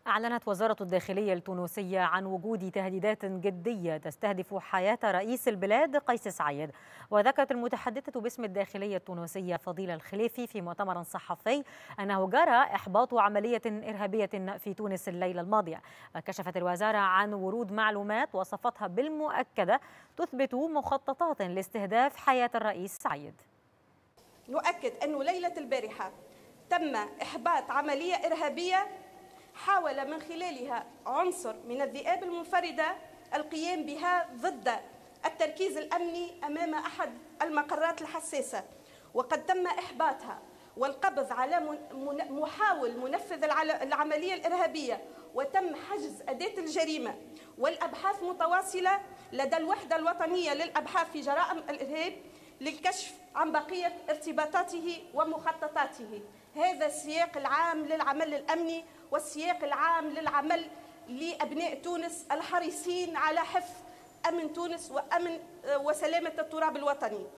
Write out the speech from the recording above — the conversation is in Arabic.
أعلنت وزارة الداخلية التونسية عن وجود تهديدات جدية تستهدف حياة رئيس البلاد قيس سعيد. وذكرت المتحدثة باسم الداخلية التونسية فضيلة الخليفي في مؤتمر صحفي أنه جرى إحباط عملية إرهابية في تونس الليلة الماضية. وكشفت الوزارة عن ورود معلومات وصفتها بالمؤكدة تثبت مخططات لاستهداف حياة الرئيس سعيد. نؤكد أنه ليلة البارحة تم إحباط عملية إرهابية حاول من خلالها عنصر من الذئاب المنفردة القيام بها ضد التركيز الأمني أمام أحد المقرات الحساسة، وقد تم إحباطها والقبض على محاول منفذ العملية الإرهابية، وتم حجز أداة الجريمة، والأبحاث متواصلة لدى الوحدة الوطنية للأبحاث في جرائم الإرهاب للكشف عن بقية ارتباطاته ومخططاته. هذا السياق العام للعمل الأمني والسياق العام للعمل لأبناء تونس الحريصين على حفظ أمن تونس وأمن وسلامة التراب الوطني.